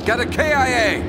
Got a KIA!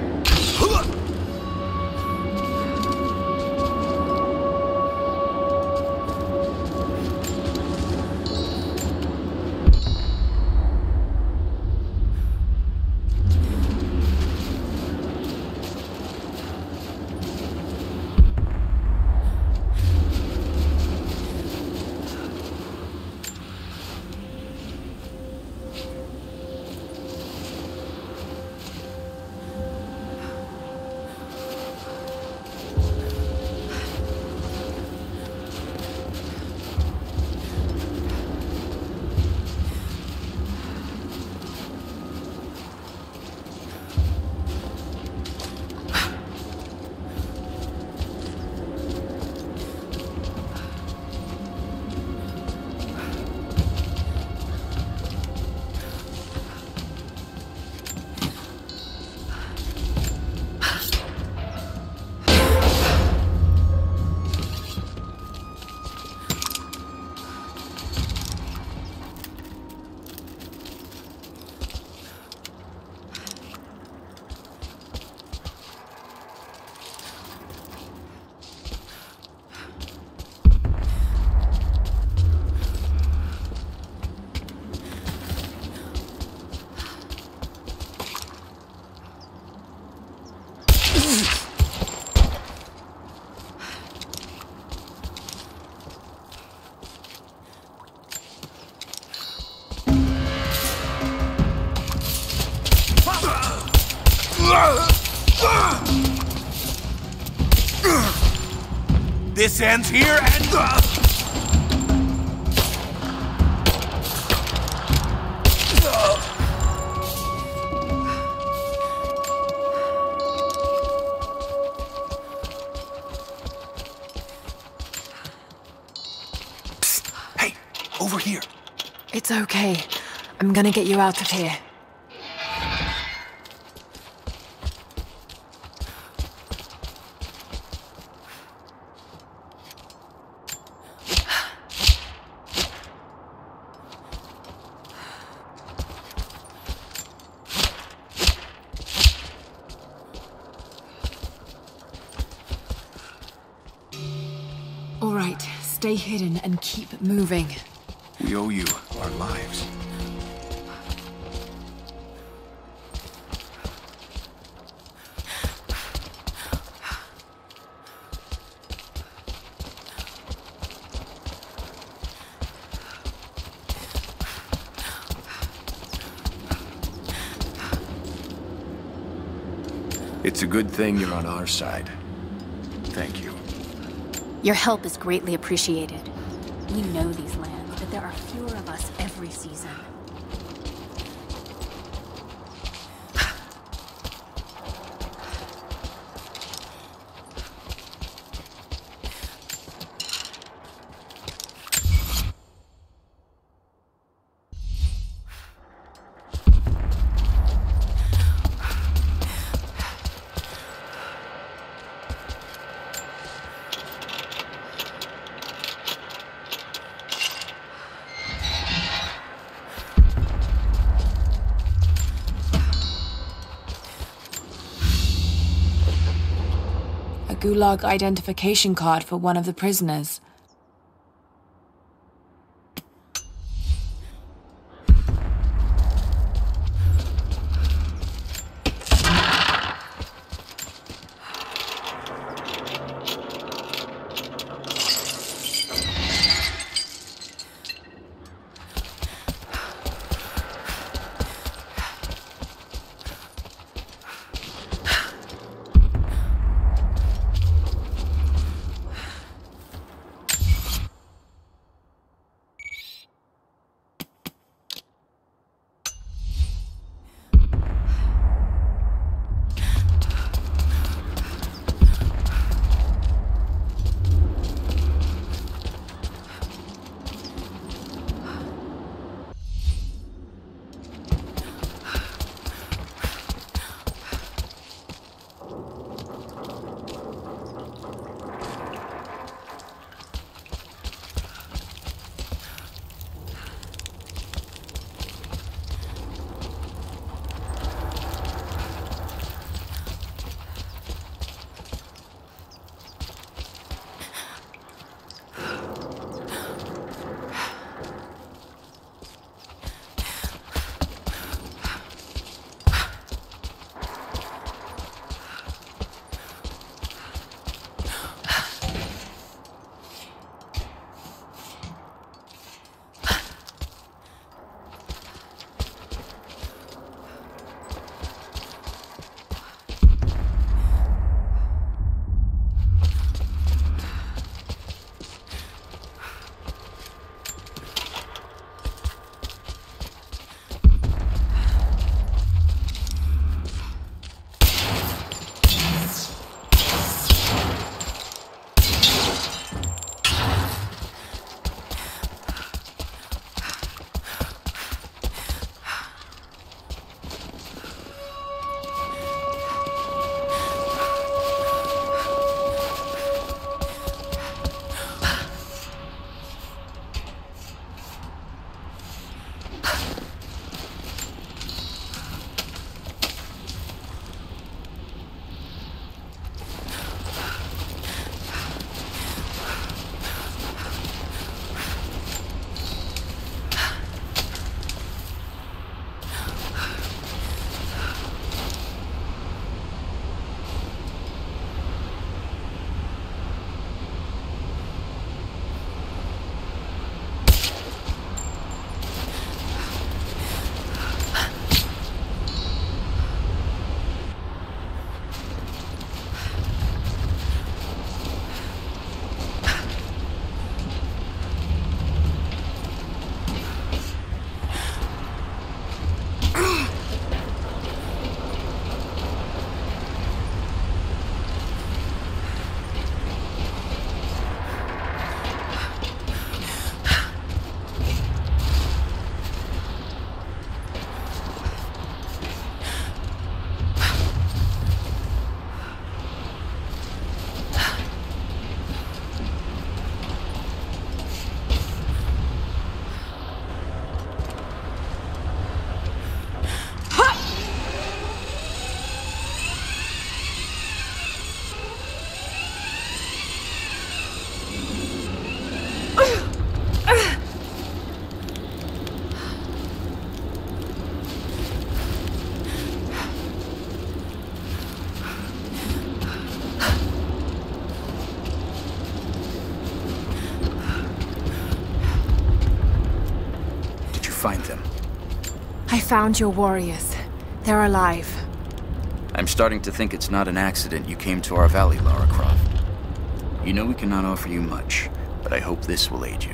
This ends here and... Psst. Hey, over here. It's okay. I'm gonna get you out of here. All right, stay hidden and keep moving. We owe you our lives. It's a good thing you're on our side. Thank you. Your help is greatly appreciated. We know these lands, but there are fewer of us every season. Gulag identification card for one of the prisoners. find them? I found your warriors. They're alive. I'm starting to think it's not an accident you came to our valley, Lara Croft. You know we cannot offer you much, but I hope this will aid you.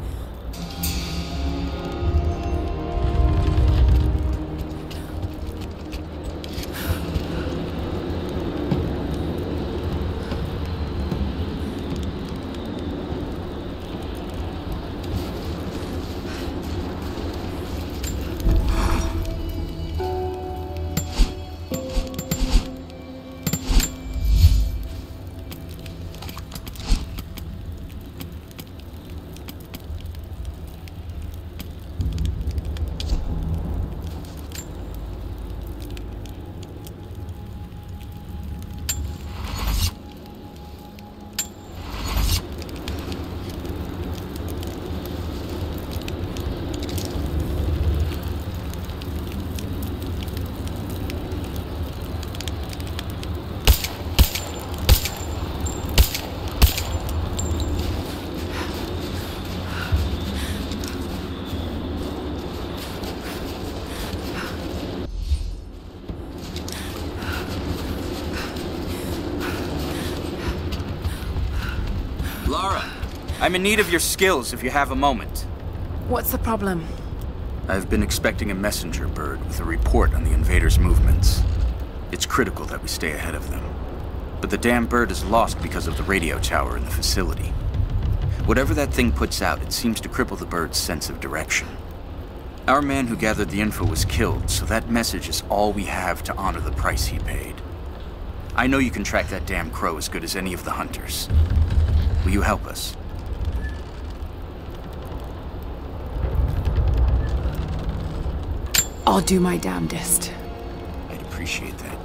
Lara, I'm in need of your skills if you have a moment. What's the problem? I've been expecting a messenger bird with a report on the invaders' movements. It's critical that we stay ahead of them. But the damn bird is lost because of the radio tower in the facility. Whatever that thing puts out, it seems to cripple the bird's sense of direction. Our man who gathered the info was killed, so that message is all we have to honor the price he paid. I know you can track that damn crow as good as any of the hunters. Will you help us? I'll do my damnedest. I'd appreciate that.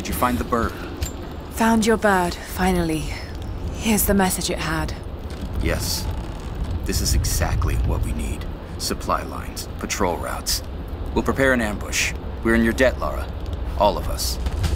Did you find the bird? Found your bird, finally. Here's the message it had. Yes. This is exactly what we need. Supply lines, patrol routes. We'll prepare an ambush. We're in your debt, Lara. All of us.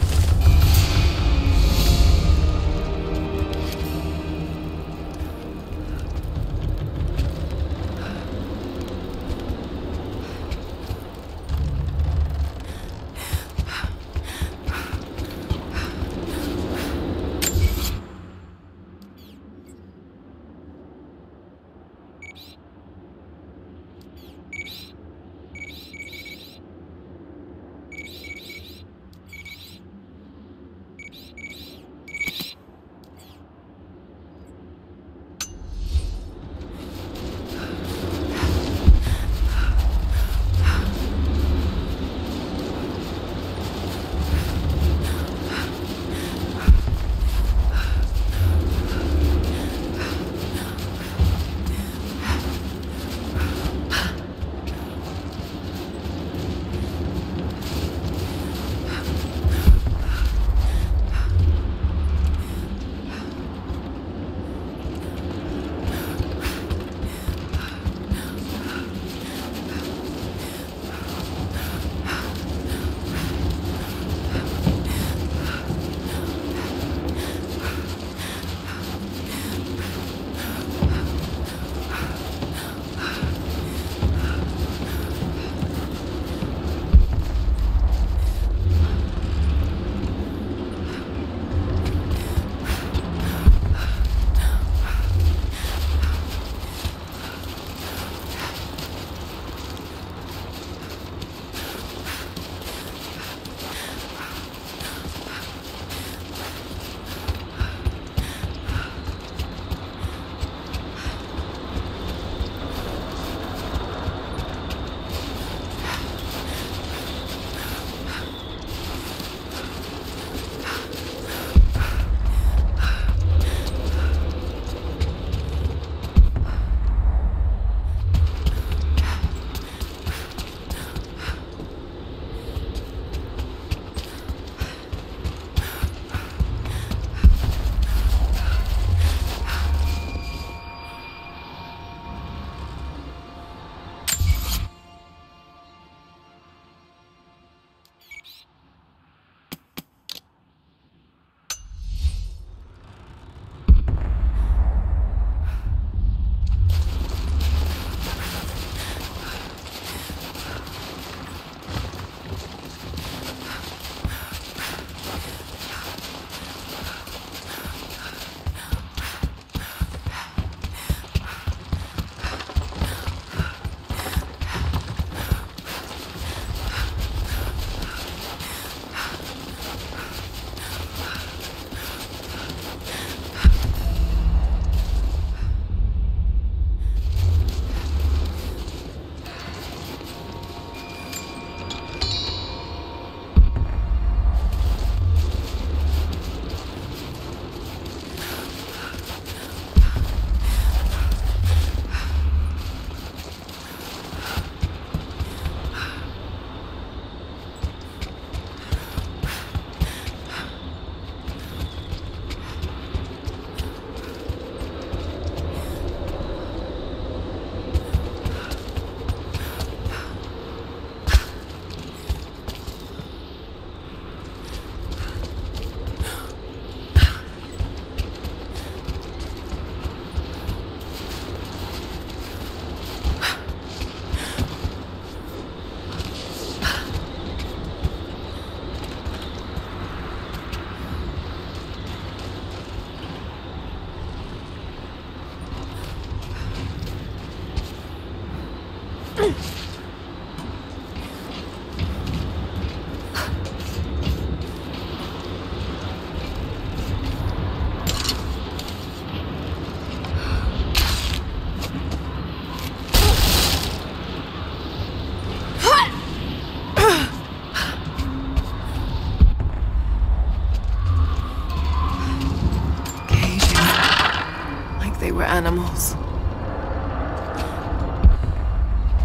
Animals.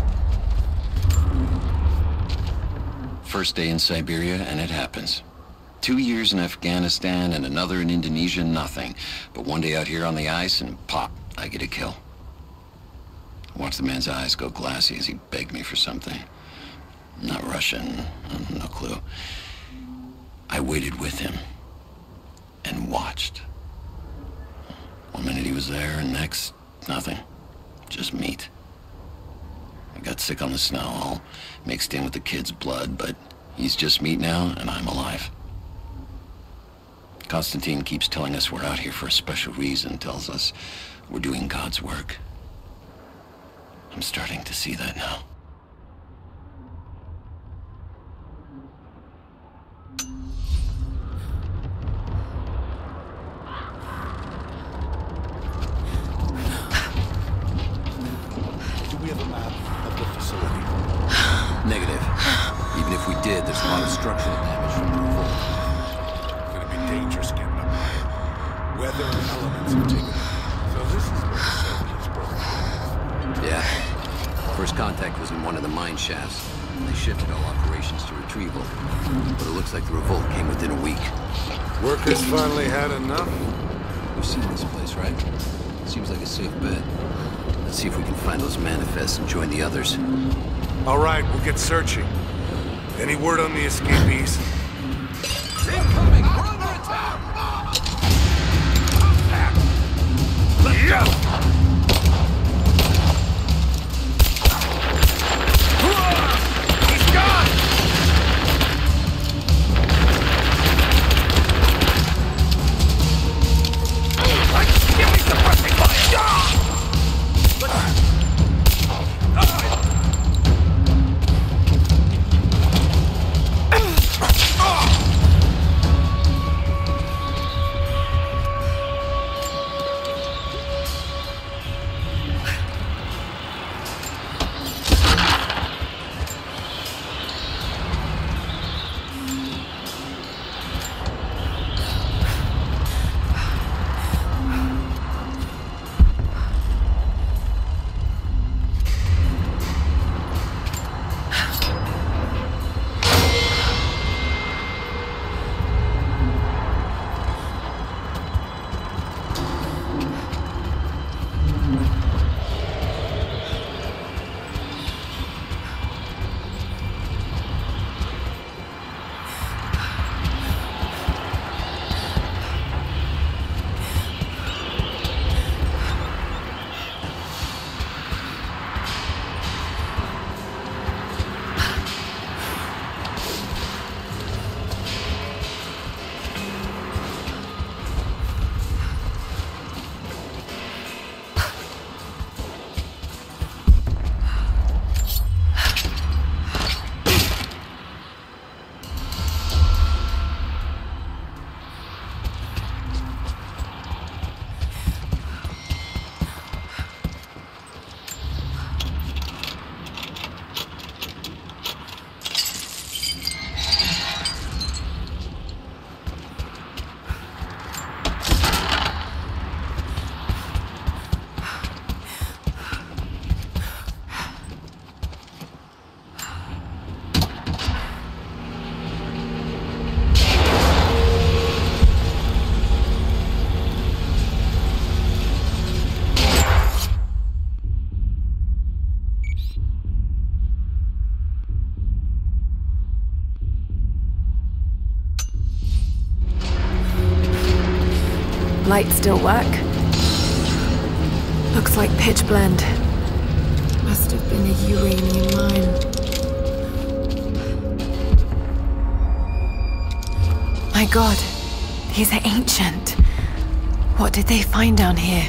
First day in Siberia, and it happens. 2 years in Afghanistan and another in Indonesia, nothing. But one day out here on the ice, and pop, I get a kill. I watched the man's eyes go glassy as he begged me for something. Not Russian, no clue. I waited with him and watched. One minute he was there, and next, nothing. Just meat. I got sick on the snow, all mixed in with the kid's blood, but he's just meat now, and I'm alive. Konstantin keeps telling us we're out here for a special reason, tells us we're doing God's work. I'm starting to see that now. Do we have a map of the facility? Negative. Even if we did, there's a lot of structural damage from the revolt. It's gonna be dangerous getting up there. Weather elements have taken it. So this is where the Soviets broke through. Yeah. First contact was in one of the mine shafts. They shifted all operations to retrieval. But it looks like the revolt came within a week. Workers finally had enough? You've seen this place, right? Seems like a safe bet. Let's see if we can find those manifests and join the others. All right, we'll get searching. Any word on the escapees? Incoming! We're under attack! Let's go! He's gone! Give me suppressing fire! Lights still work? Looks like pitch blend. Must have been a uranium mine. My god, these are ancient. What did they find down here?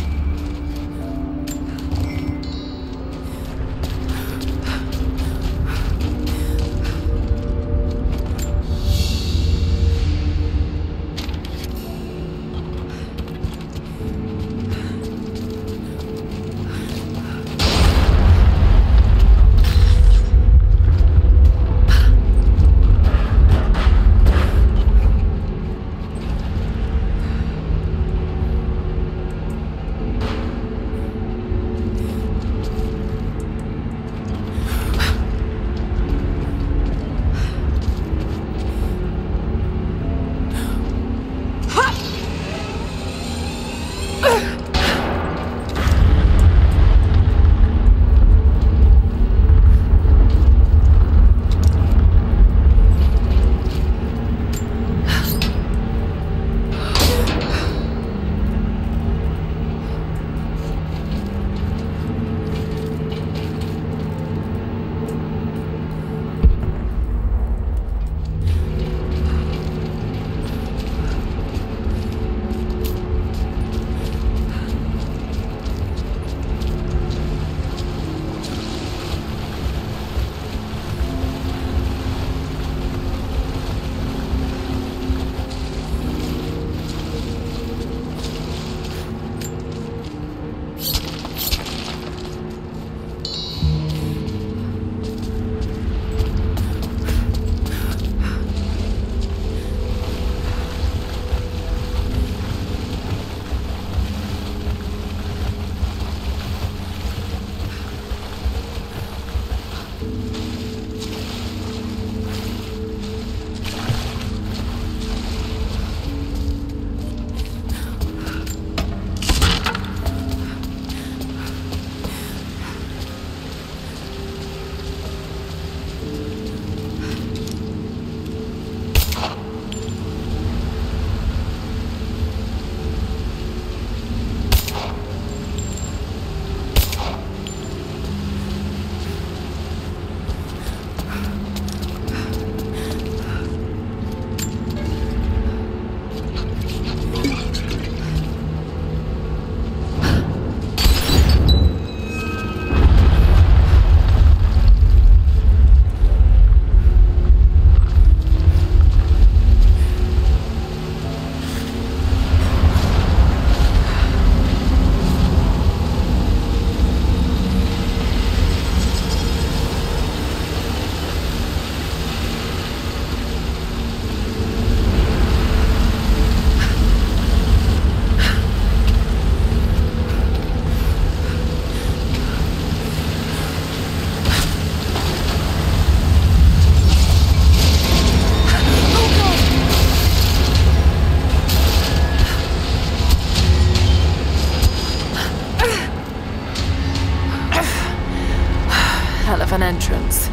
entrance.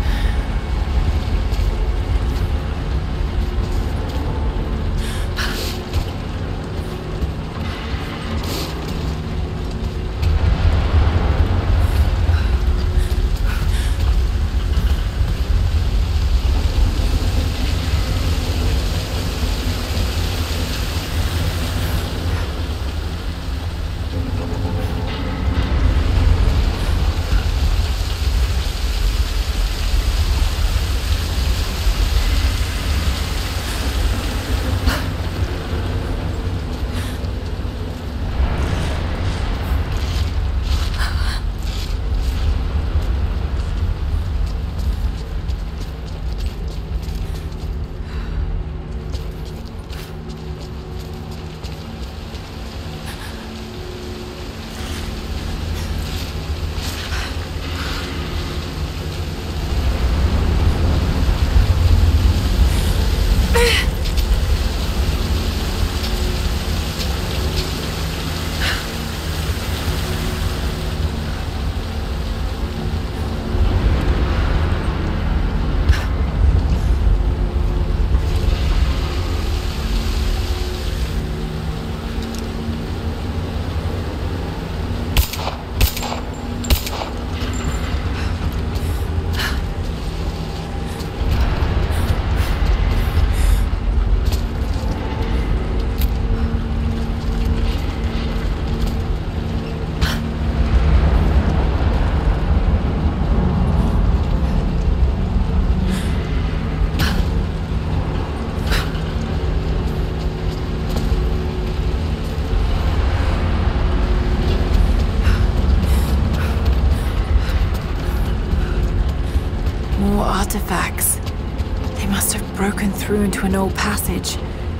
Artifacts. They must have broken through into an old passage.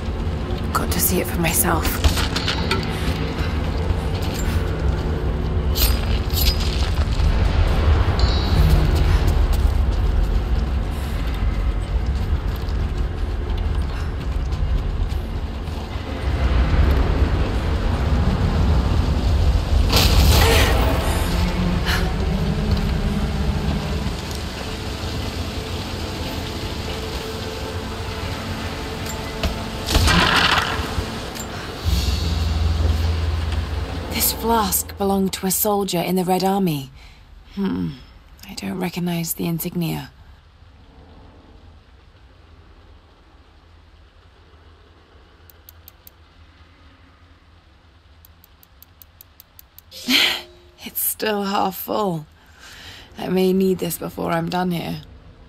Got to see it for myself. Flask belonged to a soldier in the Red Army. I don't recognize the insignia. It's still half full. I may need this before I'm done here.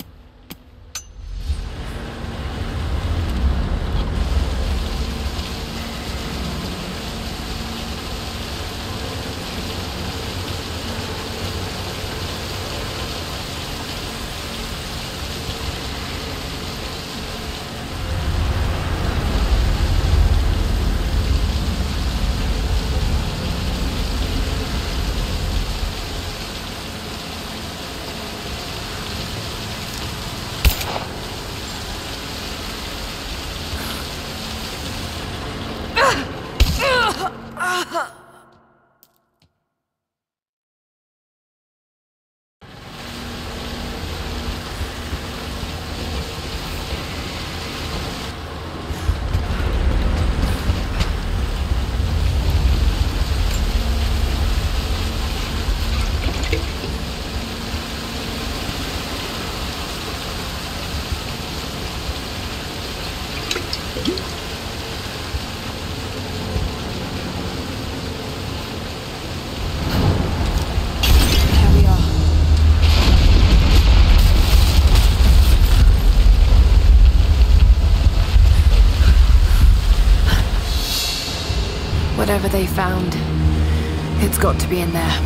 Whatever they found, it's got to be in there.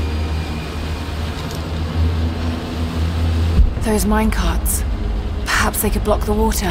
Those minecarts. Perhaps they could block the water.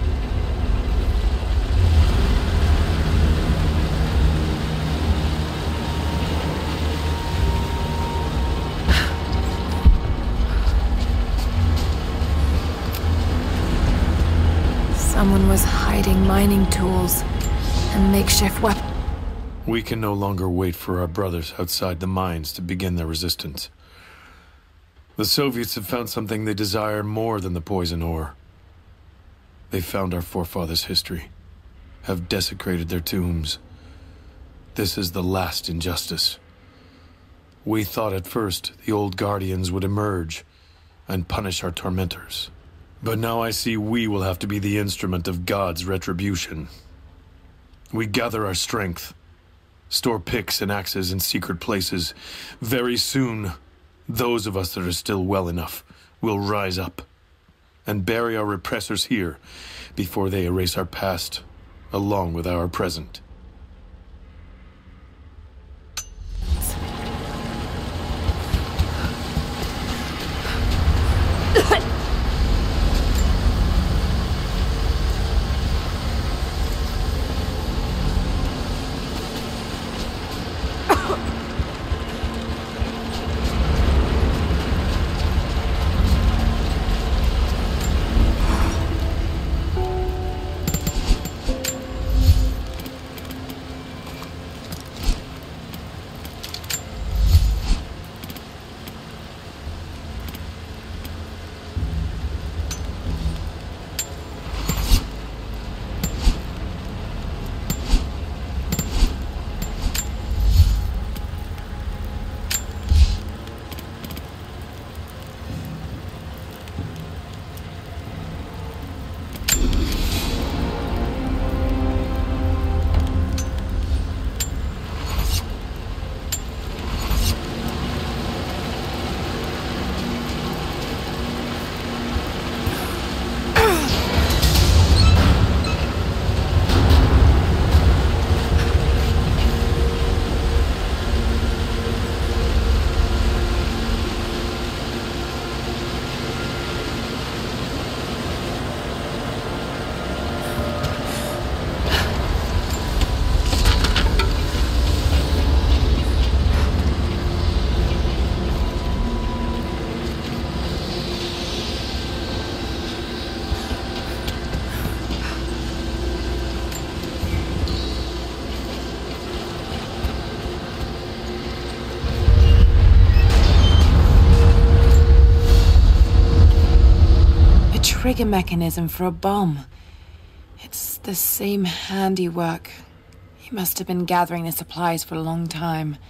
Someone was hiding mining tools and makeshift weapons. We can no longer wait for our brothers outside the mines to begin their resistance. The Soviets have found something they desire more than the poison ore. They've found our forefathers' history, have desecrated their tombs. This is the last injustice. We thought at first the old guardians would emerge and punish our tormentors. But now I see we will have to be the instrument of God's retribution. We gather our strength, store picks and axes in secret places. Very soon, those of us that are still well enough will rise up and bury our repressors here before they erase our past along with our present. Trigger mechanism for a bomb. It's the same handiwork. He must have been gathering the supplies for a long time.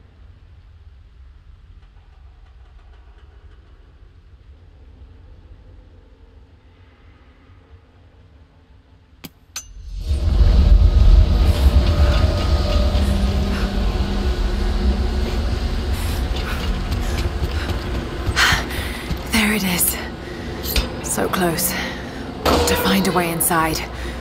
There it is. So close. Got to find a way inside.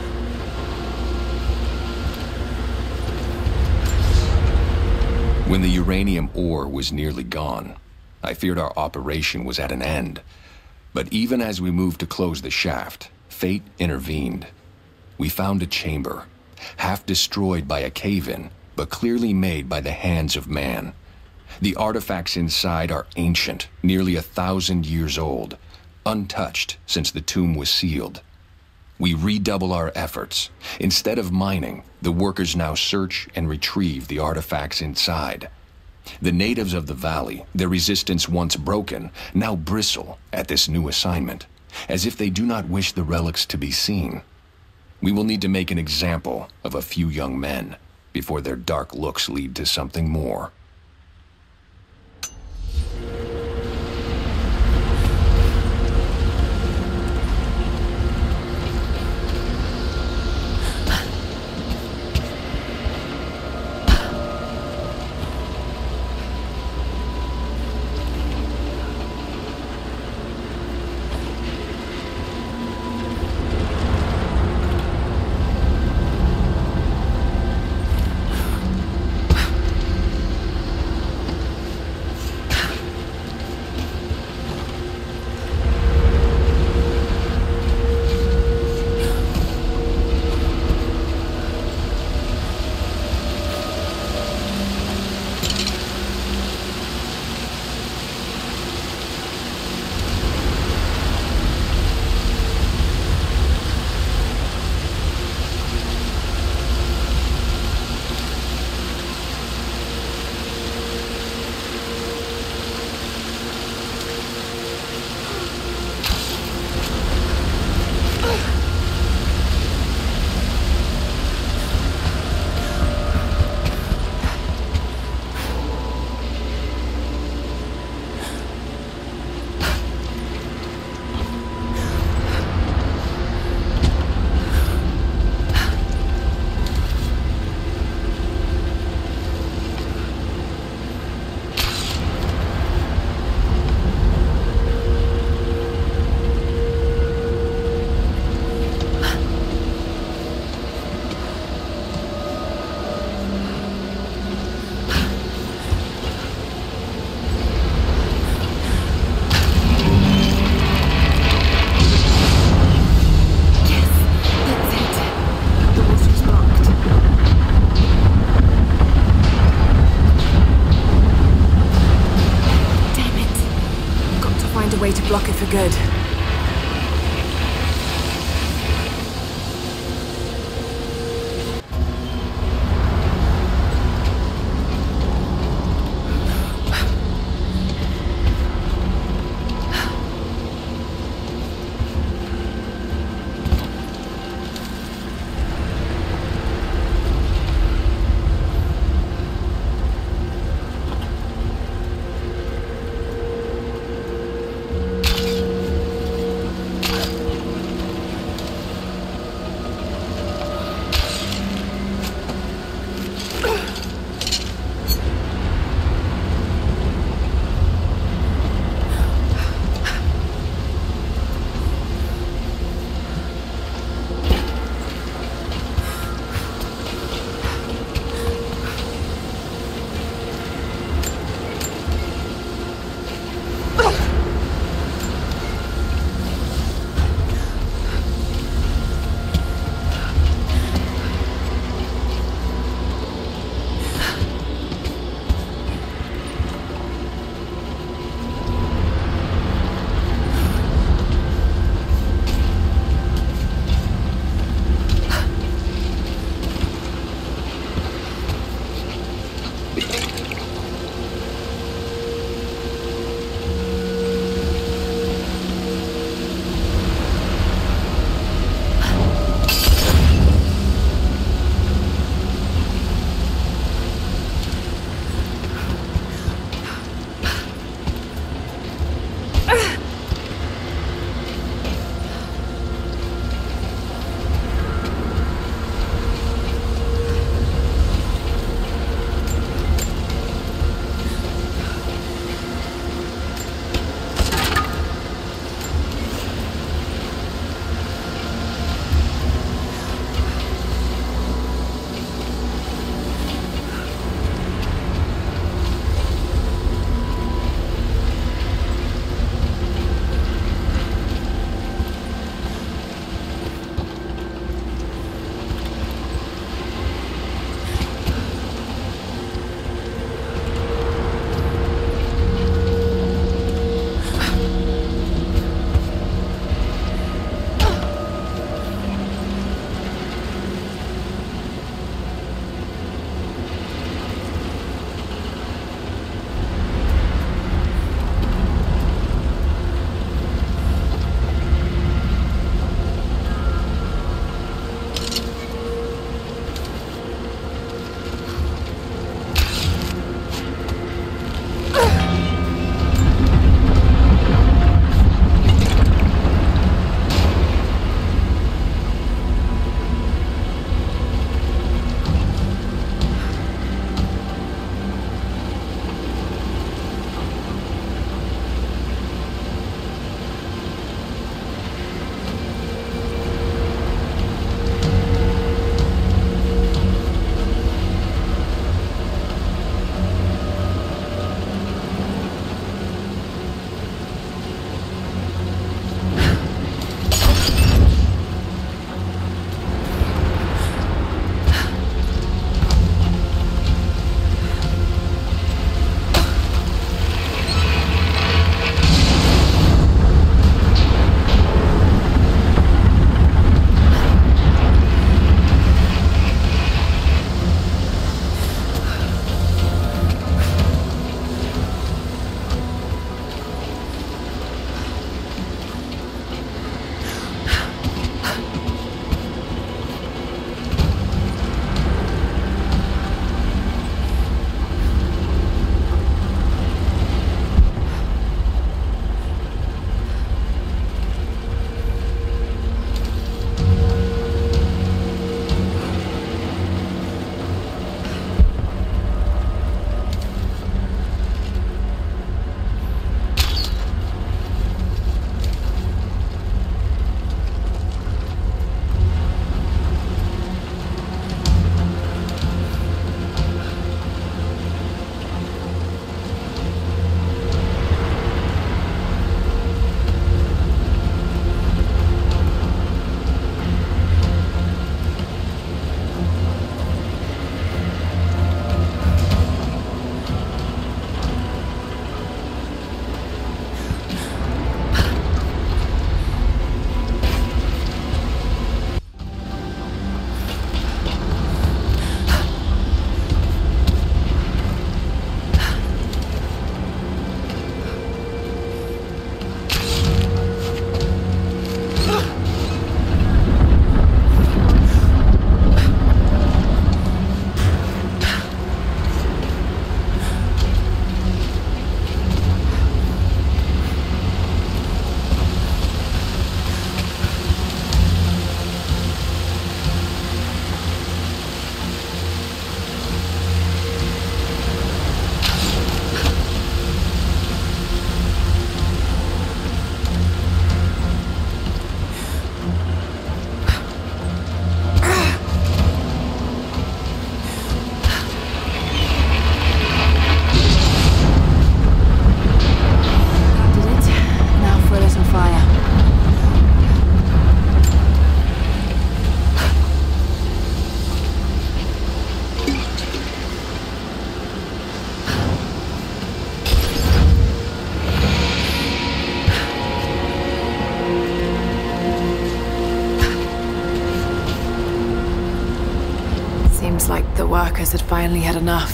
When the uranium ore was nearly gone, I feared our operation was at an end. But even as we moved to close the shaft, fate intervened. We found a chamber, half destroyed by a cave-in, but clearly made by the hands of man. The artifacts inside are ancient, nearly 1,000 years old, untouched since the tomb was sealed. We redouble our efforts. Instead of mining, the workers now search and retrieve the artifacts inside. The natives of the valley, their resistance once broken, now bristle at this new assignment, as if they do not wish the relics to be seen. We will need to make an example of a few young men before their dark looks lead to something more. good. Seems like the workers had finally had enough.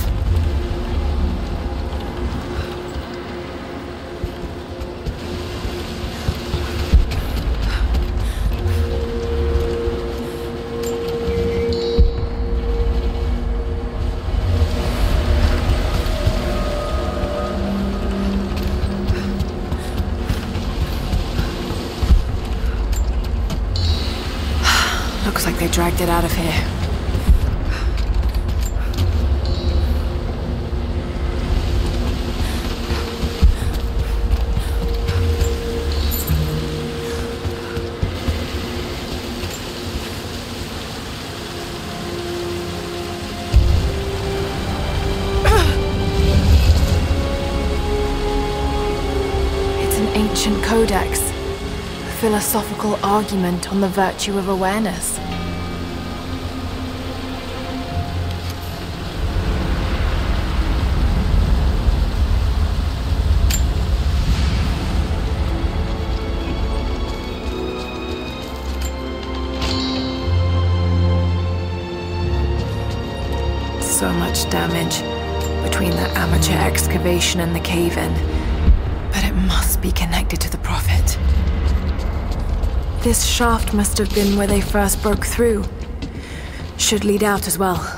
Looks like they dragged it out of here. It's an ancient codex. A philosophical argument on the virtue of awareness. So much damage between the amateur excavation and the cave-in. But it must be connected to the Prophet. This shaft must have been where they first broke through. Should lead out as well.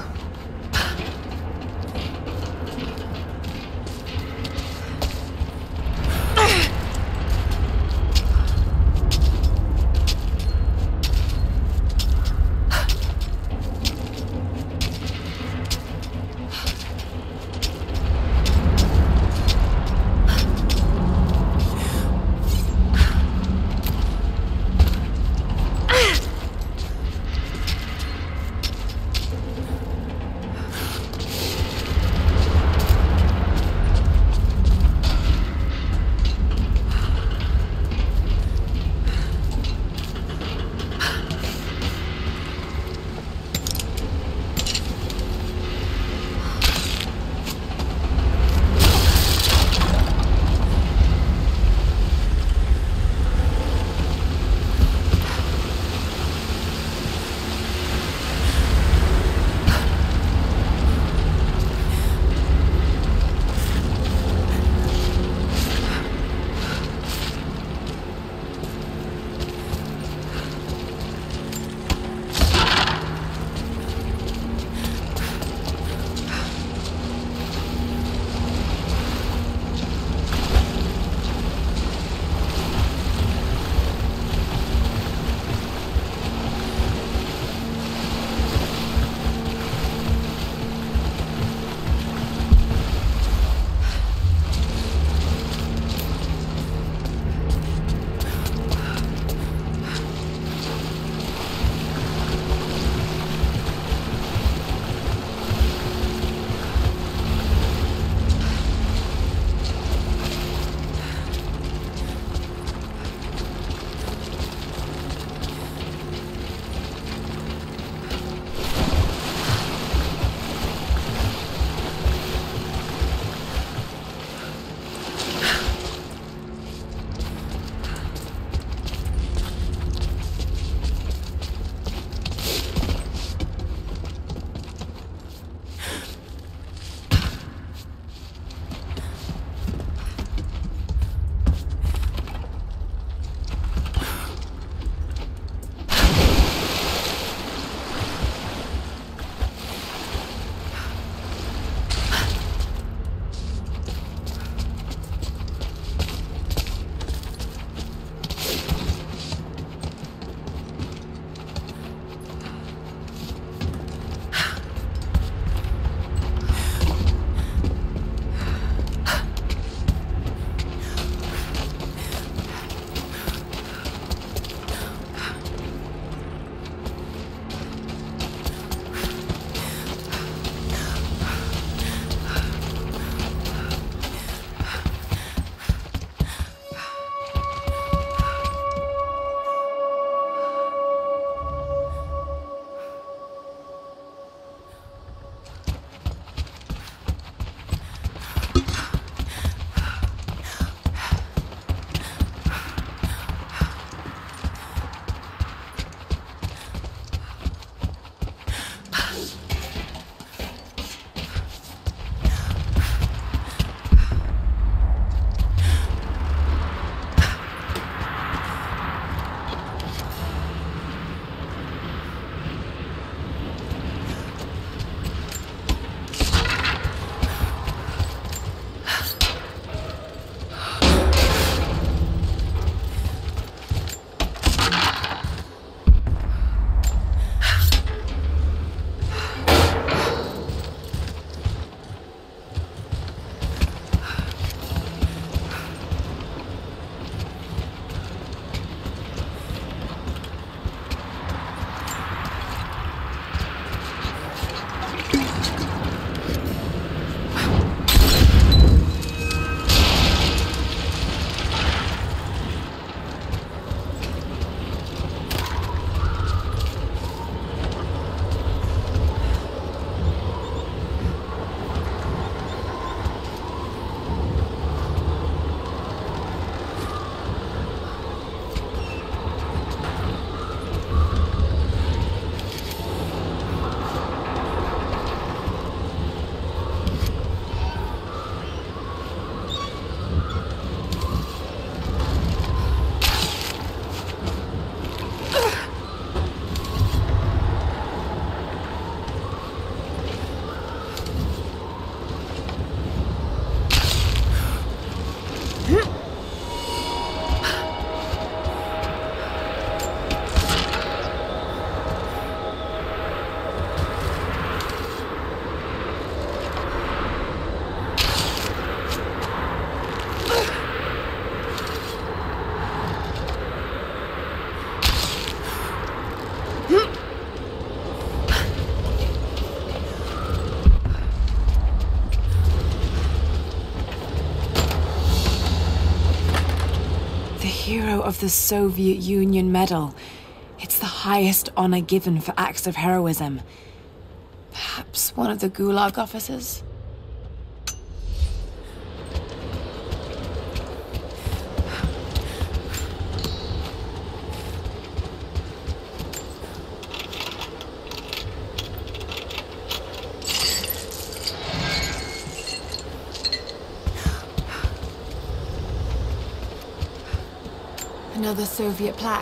Hero of the Soviet Union Medal. It's the highest honor given for acts of heroism. Perhaps one of the Gulag officers? Another Soviet plaque.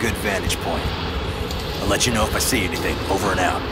good vantage point. I'll let you know if I see anything. Over and out.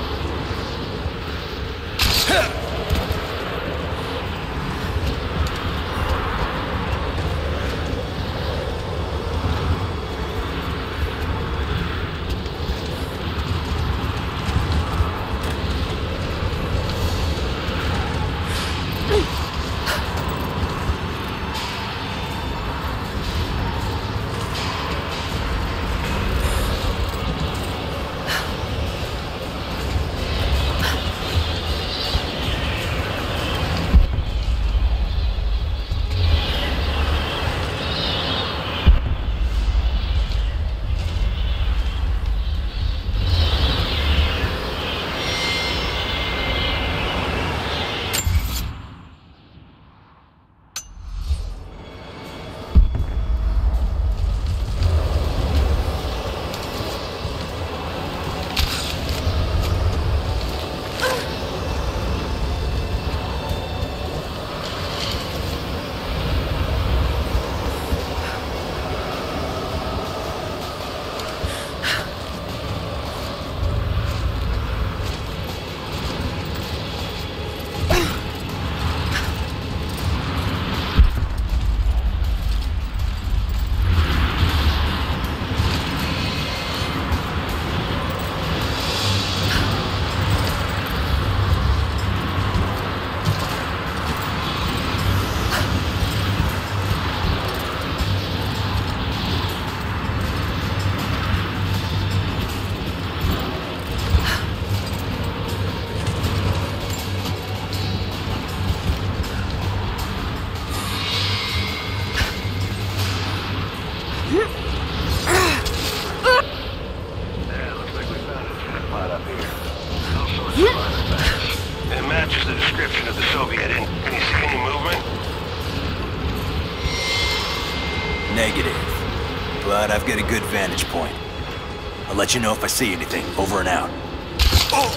I've got a good vantage point. I'll let you know if I see anything. Over and out. Oh!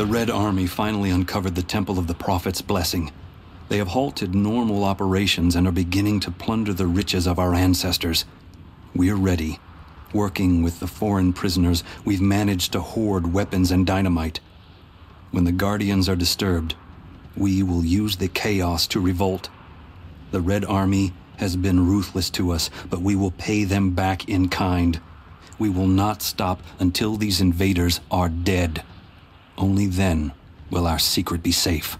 The Red Army finally uncovered the Temple of the Prophet's blessing. They have halted normal operations and are beginning to plunder the riches of our ancestors. We're ready. Working with the foreign prisoners, we've managed to hoard weapons and dynamite. When the Guardians are disturbed, we will use the chaos to revolt. The Red Army has been ruthless to us, but we will pay them back in kind. We will not stop until these invaders are dead. Only then will our secret be safe.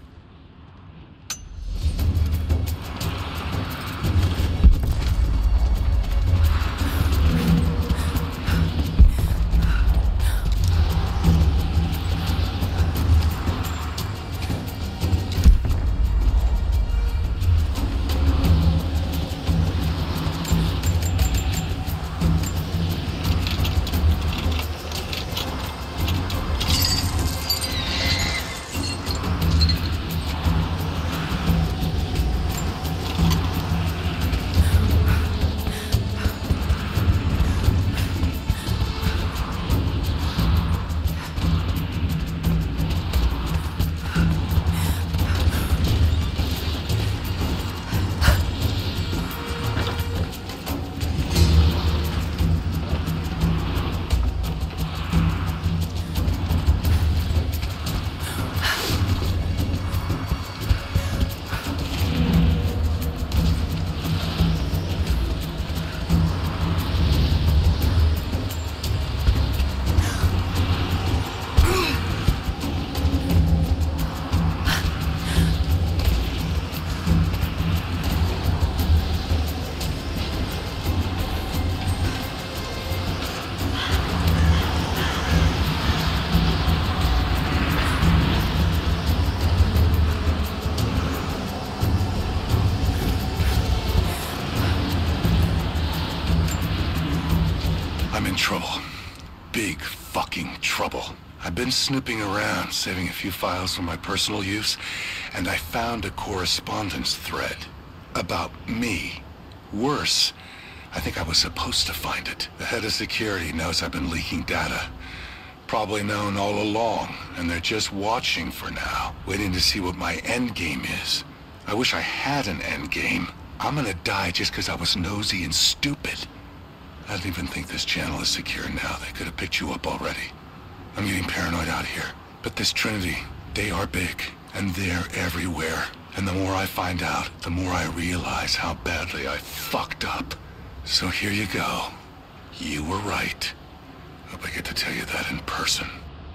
Trouble. Big fucking trouble. I've been snooping around, saving a few files for my personal use, and I found a correspondence thread about me. Worse, I think I was supposed to find it. The head of security knows I've been leaking data. Probably known all along, and they're just watching for now, waiting to see what my endgame is. I wish I had an endgame. I'm gonna die just because I was nosy and stupid. I don't even think this channel is secure now. They could have picked you up already. I'm getting paranoid out here. But this Trinity, they are big, and they're everywhere. And the more I find out, the more I realize how badly I fucked up. So here you go. You were right. Hope I get to tell you that in person.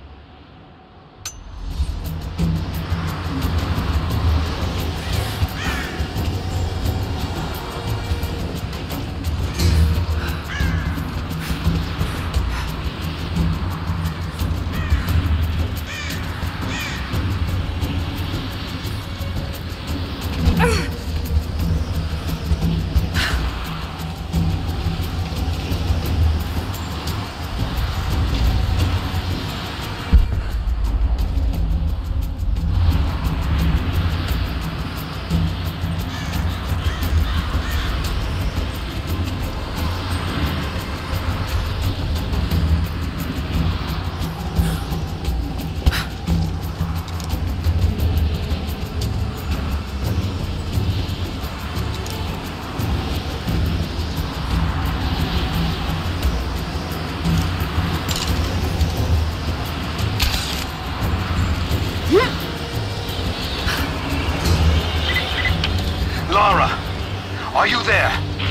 Lara, are you there?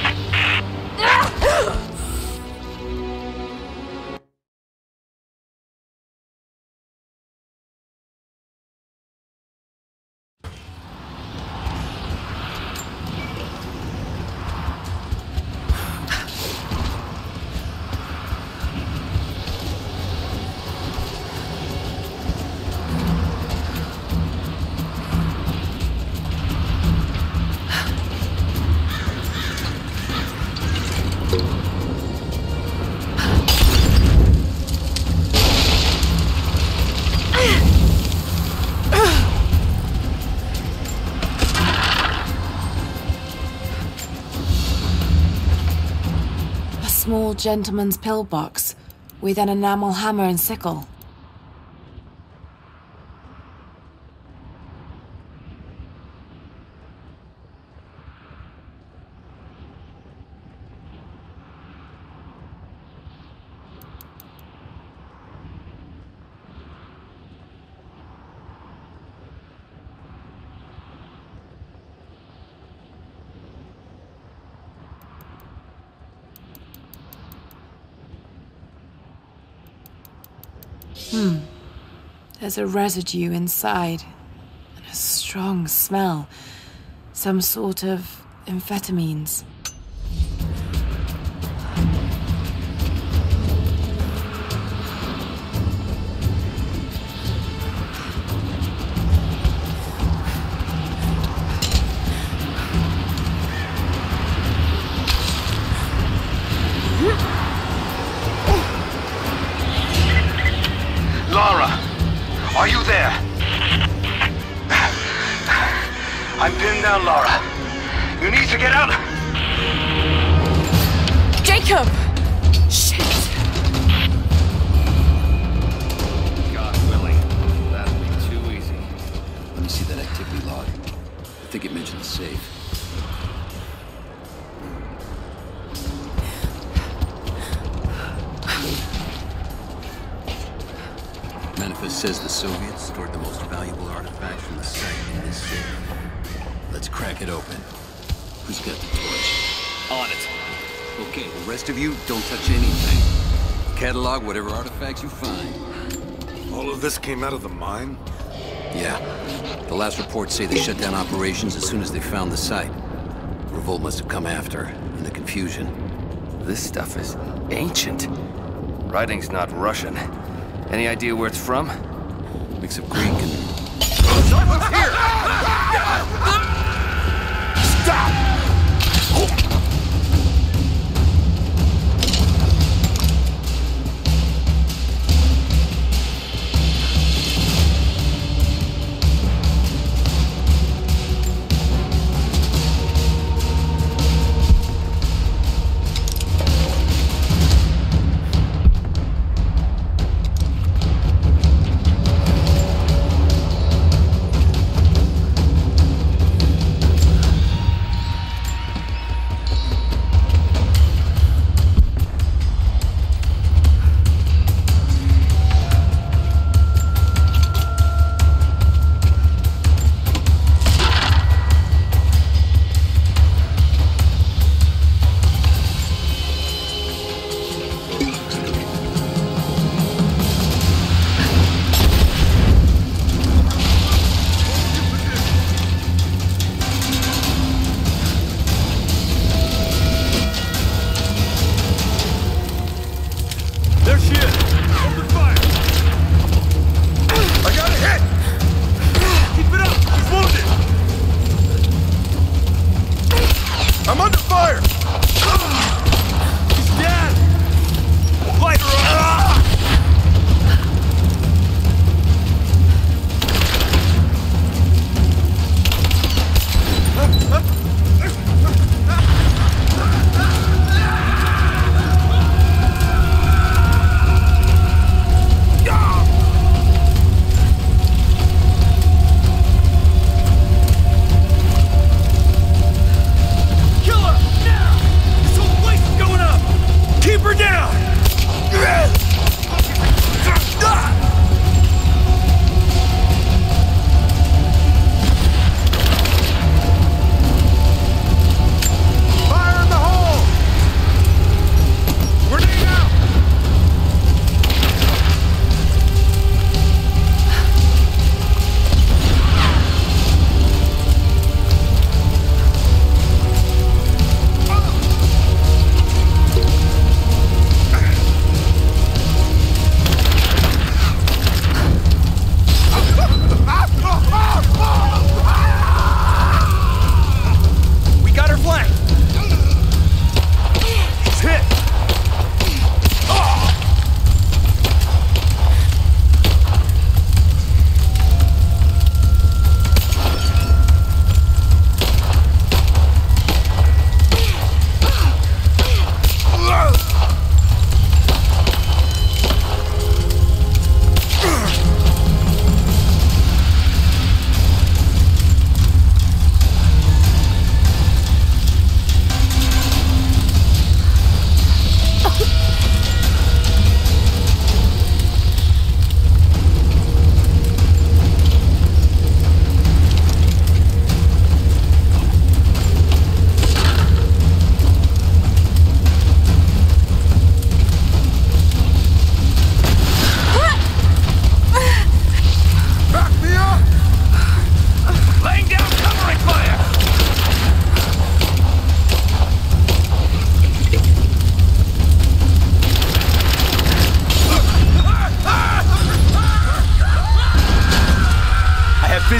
Small gentleman's pillbox with an enamel hammer and sickle. There's a residue inside, and a strong smell. Some sort of amphetamines. Lara, are you there? I'm pinned down, Lara. You need to get out. Jacob! Shit! God willing, that'll be too easy. Let me see that activity log. I think it mentioned the safe. Manifest says the Soviets stored the most valuable artifacts from the site in this safe. Let's crack it open. Who's got the torch? On it. Okay, the rest of you, don't touch anything. Catalog whatever artifacts you find. All of this came out of the mine? Yeah. The last reports say they shut down operations as soon as they found the site. Revolt must have come after, in the confusion. This stuff is ancient. Writing's not Russian. Any idea where it's from? Mix of Greek and... Someone's here! Stop!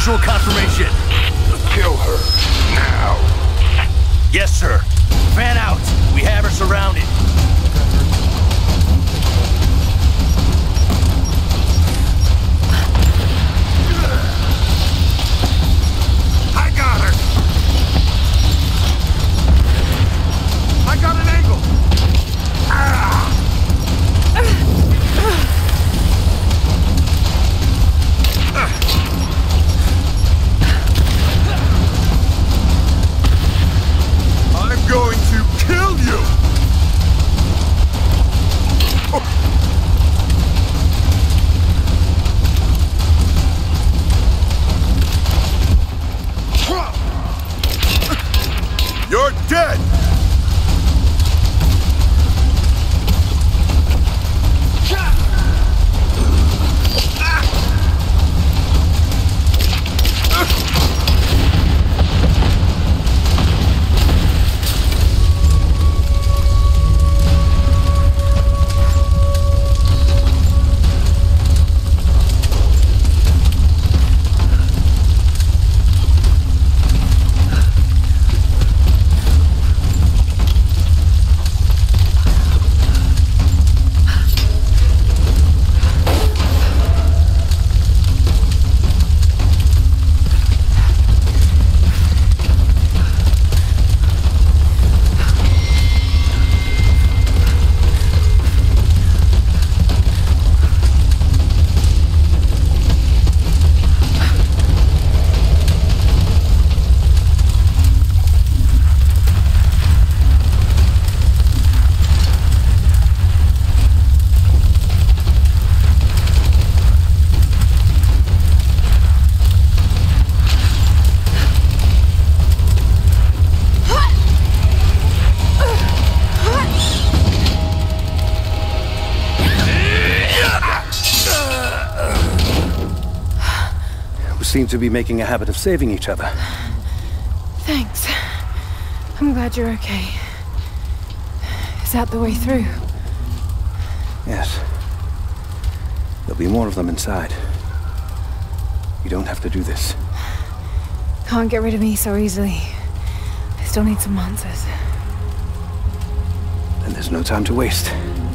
Visual confirmation. Kill her. Now. Yes, sir. Fan out. We have her surrounded. I got her. I got an angle. I'm going to kill you! You're dead! Seem to be making a habit of saving each other. Thanks. I'm glad you're okay. Is that the way through? Yes. There'll be more of them inside. You don't have to do this. Can't get rid of me so easily. I still need some answers. And there's no time to waste.